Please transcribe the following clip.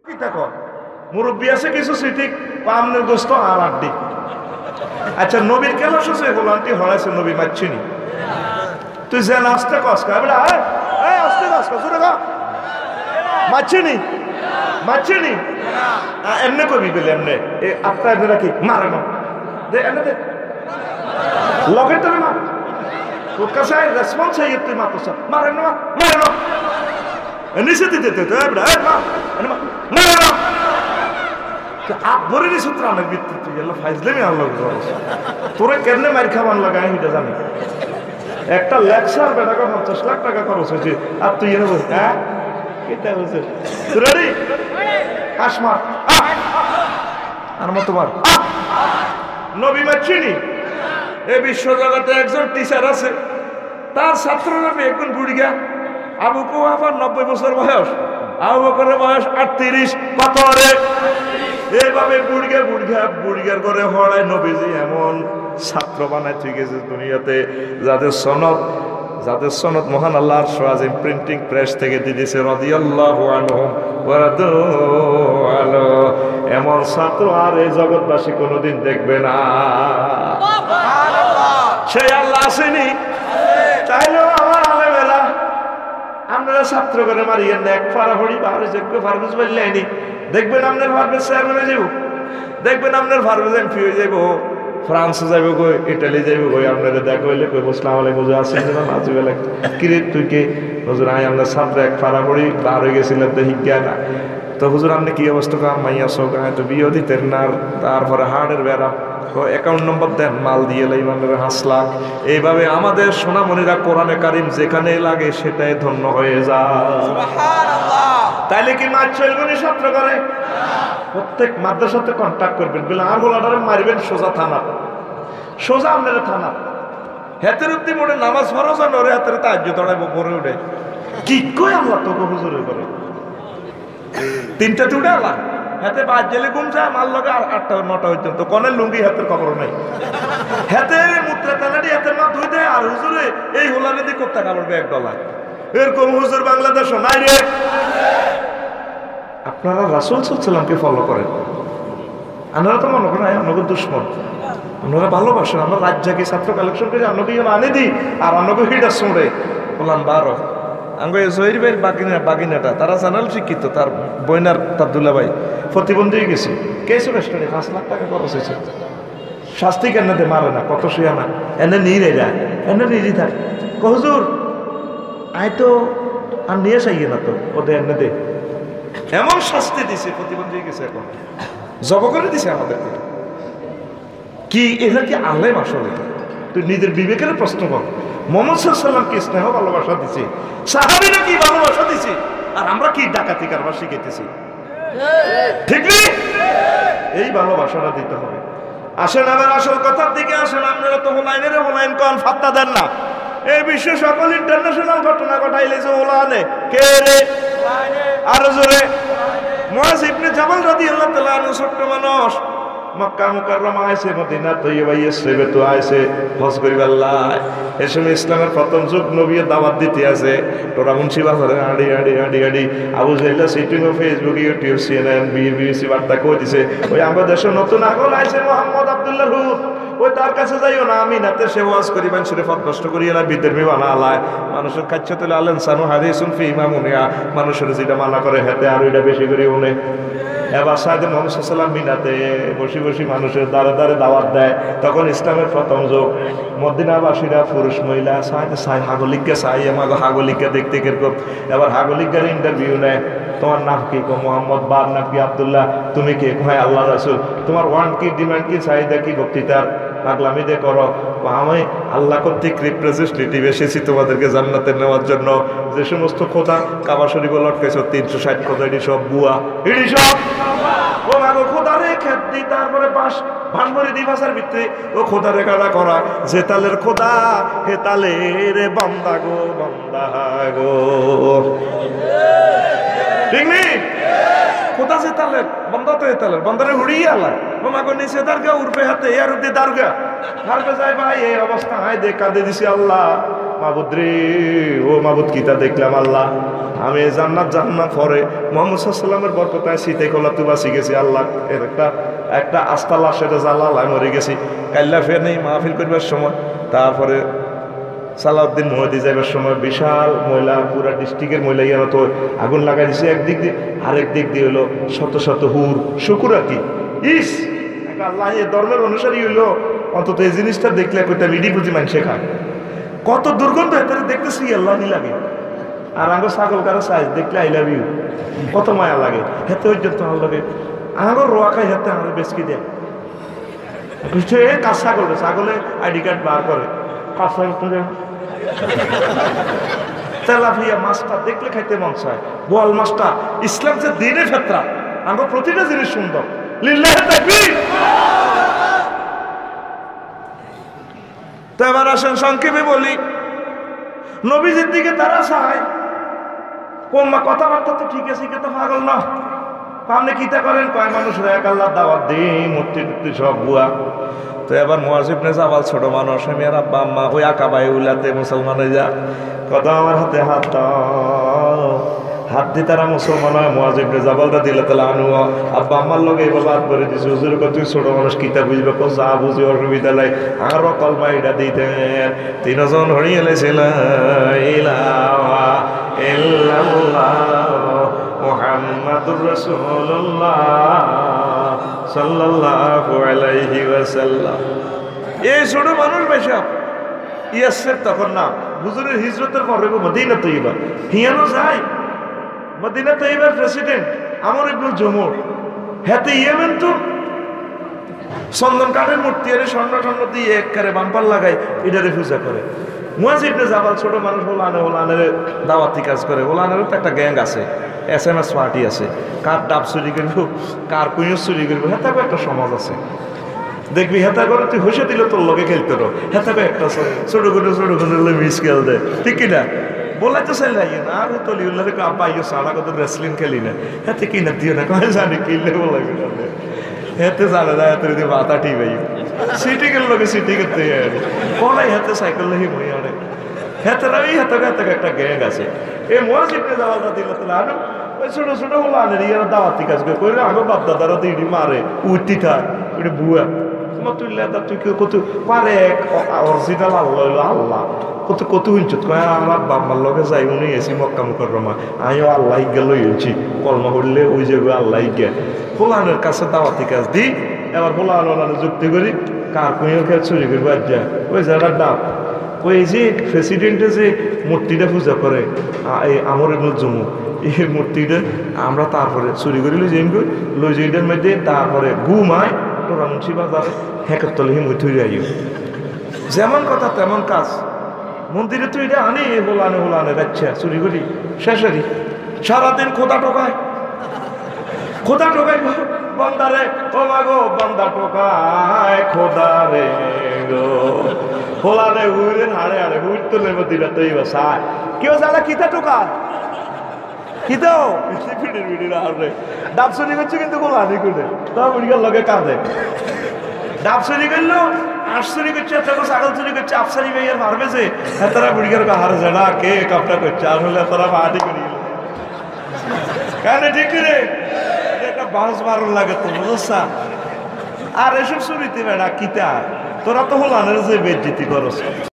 কি দেখো মুরব্বী আছে কিছু স্মৃতি আমনের গোস্ত আর আড্ডি। আচ্ছা নবীর কেন শুছে গোলান্তি হড়াইছে নবী মারছিনি তুই যে আসতে কসকা বেটা আসতে কসকা জোরে গা মারছিনি মারছিনি এমনি কবি বলে এমনি আপনার বেটা কি মারে না দে এমনি দে লগের তোর মা তোর কাছে রেসপন্স চাই তুই মারতো মারে না মারে না নিচে দিতে তো মারে না ভরে নিছ তোর অনেক বৃত্তি তুই এলো ফাইজলেমি আনলো তোরে কেমনে মার খাবার লাগাই এটা জানি একটা লেকচার বেটাকে 50 লাখ টাকা খরচ হয়েছে আর তুই এনে বলছিস হ্যাঁ এটা বলছে তুই রেডি কাশমার আর মতো মার নবী মারছিনি এই বিশ্ব জগতে একজন টিচার আছে তার ছাত্র নামে একজন বুড়িগা আবু কুহাফার 90 বছর বয়স আবু বকরের বয়স 38 কত রে এইভাবে বুড়িগার করে হড়ায় নবীজি এমন ছাত্র বানায় ঠিক আছে দুনিয়াতে যাদের সনদ মহান আল্লাহর আযীম প্রিন্টিং প্রেস থেকে দিয়ে দিয়েছে রাদিয়াল্লাহু আনহুম ওয়া রাদু আনহু এমন ছাত্র আর এই জগৎবাসী কোনোদিন দেখবে না সুবহানাল্লাহ সেই আল্লাহ আসেনি চাইলেও আমার আলেমেরা আপনারা ছাত্র করে মারিয়েন না এক ফারাহড়ি বাহারে যোগ্য ফারগুজ বললেনি দেখবেন আপনার ফারগুজ চেয়ারম্যান হয়ে যাব দেখবেন আপনার ফারগুজ এমপি হয়ে যাব ফ্রান্স যাইব কই ইটালি যাইব কই আপনারা দেখা হইলে কই আসসালামু আলাইকুম হুজুর আছেন না নাজিব আলাইক কিরে তুই কে হুজুর আই আমরা ছাত্র এক ফারাহড়ি বার হয়ে গেছিলাম তো হিজ্ঞা না তো হুজুর আপনি কি অবস্থা কাম মাইয়া সৌকা তো বিয়ে দিতেন না তারপরে হার্টের বেড়া অ্যাকাউন্ট নম্বর দেন মাল দিয়ে লাইমানের 5 লাখ এইভাবে আমাদের সোনামণিরা কোরআনে কারিম যেখানে লাগে সেটাই ধন্য হয়ে যায় সুবহানাল্লাহ তাইলে কি মাছ চলবেনি ছাত্র করে প্রত্যেক মাদ্রাসাতে কন্টাক্ট করবেন বলে আর গোলাটারে মারবেন সোজা থানা সোজা আপনারা থানা হেতের উদ্দি মোড়ে নামাজ ফরজ আর নরে হাতের তাহাজ্জুদ পড়াইবো পরে উঠে কি কই আল্লাহ তোকে হুজুরে করে 3টা উঠে আল্লাহ হাতে বাদ জেলে ঘুম যায় মাল লগে 8টা 9টা পর্যন্ত কনের লুঙ্গি হাতের খবর নাই হাতে মুত্রা তালাডি হাতের মা ধুই দেয় আর হুজুরে এই হোলারে দিয়ে কোথা কাপড় $1 এরকম হুজুর বাংলাদেশ নাই রে আপনারা রাসূল সাল্লাল্লাহু আলাইহি ওয়াসাল্লামকে ফলো করেন আপনারা তো মনে করেন আপনাদের দুশমন আপনারা ভালোবাসেন আমরা রাজ্জাকে ছাত্র কালেকশন করে আপনাকে আনে দিই আর আপনাকে হিটা শুনে বললাম 12 আঙ্গ জহির ভাইয়ের বাগিনাটা তারা জানাল শিক্ষিত তার বইনার তার দুলাভাই প্রতিবন্ধী হয়ে গেছে কেসও রেস্টুরেন্টে 5 লাখ টাকা খরচ হয়েছে শাস্তি কেন দে মারে না কত শুয়ে না এনে নিয়ে যায় এনে নিয়ে থাক হুজুর আয় তো আর নিয়ে চাইয়ে না তো ওদের এনে দে এমন শাস্তি দিছে প্রতিবন্ধী হয়ে গেছে এখন জব করে দিছে আমাদেরকে কি এটা কি আলেম আসলে তুই নিজের বিবেকের প্রশ্ন কর মুহাম্মদ সাল্লাল্লাহু আলাইহি ওয়াসাল্লাম কি স্নেহ ভালোবাসা দিছে সাহাবীরা কি ভালোবাসা দিছে আর আমরা কি ডাকাতি কারবার শিখাইতেছি ঠিক নেই এই ভালোবাসাটা দিতে হবে আসেন আবার আসল কথার দিকে আসেন আপনারা তো হোলাইন কোন ফাত্তা দেন না এই বিশ্ব সকল ইন্টারন্যাশনাল ঘটনা ঘটাইলে যে ওলানে কে রে আর জোরে মুআয ইবনে জাবাল রাদিয়াল্লাহু তাআলা আনহু ছোট্ট মানুষ মক্কা মুকাররমা আইছে মদিনা তৈয়বা ইসরাবে তো আইছে হজ করিবাল্লাহ এই সময় ইসলামের প্রথম যুগ নবী দাওয়াত দিতে আছে তোরা মুন্সি বাজারে আড়ি আবু জাইলা সিটিং ও ফেসবুক ইউটিউব সিএনএন বিবিসি বার্তা কই দিছে ওই আমাদের দেশে নতুন আগল আইছে মোহাম্মদ আব্দুল্লাহ হুদ ওই তার কাছে যাইও না আমি নাতে সে ওয়াজ করিবেন শরীফত নষ্ট করিয়া না বিধর্মী বানালায় মানুষের কাছে তুলে আলেন সানু হাদিসুন ফি ইমামুনিয়া মানুষের যেটা মানা করে হেতে আর ওইটা বেশি করে উনে এবার সাইদে মোহাম্মদ সাল্লাল্লাহু আলাইহি ওয়াসাল্লাম মিনাতে বসে মানুষের দ্বারে দ্বারে দাওয়াত দেয় তখন ইসলামের প্রথম যুগ মদিনাবাসীরা পুরুষ মহিলা হাগলিককে হাগলিককে দেখতে কিরকম এবার হাগলিকদের ইন্টারভিউ নেয় তোমার নাম কি মোহাম্মদ বার নাম কি আব্দুল্লাহ তুমি কে ভাই আল্লাহ রাসূল তোমার ওয়ান কি ডিমান্ড কি চাহিদা কি বক্তৃতার পাগলামি দিয়ে করো আমি আল্লাহ কর্তৃক রিপ্রেজেন্টেটিভ এসেছি তোমাদেরকে জান্নাতে নেওয়ার জন্য যে সমস্ত খোদা কাবা শরীফে লটকাইছ 360 খোদা এটি সব বুয়া এটি সব ও মাগো খোদারে খেত দি তারপরে ভাঙবরি দিবাসার ভিতরে ও খোদারে কাদা করা যে তালের খোদা হে তালের বান্দা গো ঠিক নেই খোদা যে তালের বন্ধা তো এ তালের বন্দারে উড়িয়ে আলা ও মাগো নিচে দারগা উর্বে হাতে আর উর্দে দারগা হারবে যায় ভাই এই অবস্থা হাই দে কাঁদে দিছি আল্লাহ মাবুদ রে ও মাবুদ কিতা দেখলাম আল্লাহ আমি জান্নাত জাহান্নাম পরে মুহাম্মদ সাল্লাল্লাহু আলাইহি ওয়াসাল্লামের বরকতায় শীতে খোলা তু বাঁচি গেছি। আল্লাহ এর একটা আস্তা লাশের জ্বালালায় মরে গেছি। কাল্লা ফের নেই মাহফিল করবার সময়, তারপরে সালাউদ্দিন মহিদি যাইবার সময় বিশাল ময়লা, পুরা ডিস্ট্রিক্টের ময়লা ইয়ানো তো আগুন লাগাই দিছে একদিক দিয়ে, আরেক দিক দিয়ে হইলো শত শত হুর শুকুরা কি ইস আল্লাহ এই ধর্মের অনুসারী হইলো অন্তত এই জিনিসটা দেখলে কইতে ইডি বুঝি মানুষে খায়। কত দুর্গন্ধ এতে দেখতেছি আল্লাহ নি লাগে। আর আঙ্গো ছাগল কারো সাইজ দেখলে আই লাভ ইউ কত মায়া লাগে। হেতে ওই জন্য ভালো লাগে আঙ্গো রোয়া খাই হেতে আমাদের বেশকি দেয় বুঝছো। এ কাজ ছাগল ছাগলে আইডি কার্ড বার করে তেলাপিয়া মাছটা দেখলে খাইতে মন চায়। বোয়াল মাছটা ইসলাম যে দিনে ফেতরা আঙ্গো প্রতিটা জিনিস সুন্দর। লিল্লাহি তাকবীর। তো এবার আসেন সংক্ষেপে বলি, নবীজির দিকে তারা চায় কোম্মা কথাবার্তা তো ঠিক আছে, কিন্তু পাগল না। আপনি কিতা করেন কয় মানুষরা এক আল্লাহ দাওয়াত দিই মূর্তি টুর্তি সব বুয়া। তো এবার মুয়াজ ইবনে জাবাল ছোট মানুষ, আমি আর আব্বা আম্মা ওই আকাবাই উলাতে মুসলমান হয়ে যা কথা আমার হাতে হাত হাত দিয়ে তারা মুসলমান হয়। মুয়াজ ইবনে জাবালটা দিলে তাহলে আনু আব্বা আম্মার লগে এবার বাদ করে দিছে। হুজুর তুই ছোট মানুষ কিতা বুঝবে, যা বুঝি অসুবিধা নাই। আরো কলমা এটা দিতেন। তিনজন হরিয়ে এলেছিল মুহাম্মাদুর রাসূলুল্লাহ সাল্লাল্লাহু আলাইহি ওয়াসাল্লাম। এই ছোট মানুষ বেশাব ইয়াসের তখন না হুজুরের হিজরতের পরে মদিনা তৈবা হিয়ানো যায়। মদিনা তৈবার প্রেসিডেন্ট আমর ইবনুল জমুর হাতে ইয়েমেন তো চন্দন কাঠের মূর্তি আরে স্বর্ণ টর্ণ দিয়ে একবারে বাম্পার লাগায় এটারে পূজা করে। মুয়াজ ইবনে জাবাল ছোট মানুষ হোলানের দাওয়াতি কাজ করে। হোলানেরও তো একটা গ্যাং আছে, SMS পার্টি আছে। কার ডাব চুরি করবো, কার কুইও চুরি করবো, হেতাকে একটা সমাজ আছে। দেখবি হেতা করে তুই হুসে দিলে তোর লগে খেলতে রো, হেতাকে একটা ছোট করে মিস খেল দেয়, ঠিক কিনা বলাই তো চাইলে না। আর তলিউল্লাহ আব্বা ইয়ে সারা কত রেসলিং খেলি না, হেতে কিনা দিও না কয় জানি কিনলে বলাই হেতে জানে না হেতে যদি মাথা ঠিক হই সিটিকের লোকে সিটি করতে বলাই হেতে সাইকেল লেহি মই আরে হেতেরাই হেতাকে একটা গ্যাং আছে। এই মুয়াজ ইবনে জাবালটা দিল তাহলে আনো ওই ছোট ছোট হলো আনে ইয়ারা দাওয়াতি কাজ করে আগো বাপ দাদারা তো ইডি মারে উঠতি থাক ওটা বুয়া তোমার তুই লেদা তুই কত পারে অরিজিনাল আল্লাহ হইলো আল্লাহ কত কত হুঁচত কয় আমার বাম্মার লগে যাই উনি এসি মক্কা মুকাররমা আমিও আল্লাহ গেল হইছি কলমা হইলে ওই জায়গায় আল্লাহ গে ফোলানের কাছে দাওয়াতি কাজ দিই। এবার ফোলানো যুক্তি করি কার কুইও খেয়ে চুরি করবো আর যা ওই জায়গার ডাব ওই যে প্রেসিডেন্টে যে মূর্তিটা পূজা করে এই আমর ইবনুল জমু এই মূর্তিটা আমরা তারপরে চুরি করি লই যাইটার মধ্যে তারপরে ঘুমায় টোরা মুন্সি বাজারে হ্যাঁকের তলে হিমুই থুই আই যেমন কথা তেমন কাজ। মন্দিরে তুই এটা আনি হোলানে যাচ্ছে চুরি করি শেষেরই সারাদিন খোদা টোকায় বন্দারে ও মাগো বন্দা টোকায় খোদা রে গো হোলানে হুইরেন হাড়ে হুইরতে নেব দিলা তৈ বাসায় কেউ জানা কিতা টোকায় কিতাও পিড়ির হাড়ে ডাব চুরি করছে কিন্তু গোলানি করে তা বুড়িগার লগে কাঁদে ডাব চুরি করলো আশ চুরি করছে তখন ছাগল চুরি করছে আফসারি ভাইয়ার মারবে যে তারা বুড়িগার হারে যায় না কে কাপটা করছে আর হলে তারা মাটি করি কেন ঠিক রে একটা বাঁশ মারণ লাগে তো বুঝছা। আর এসব চুরিতে বেড়া কিতা তোরা তো হলানের যে বেজ্জিতি করছ।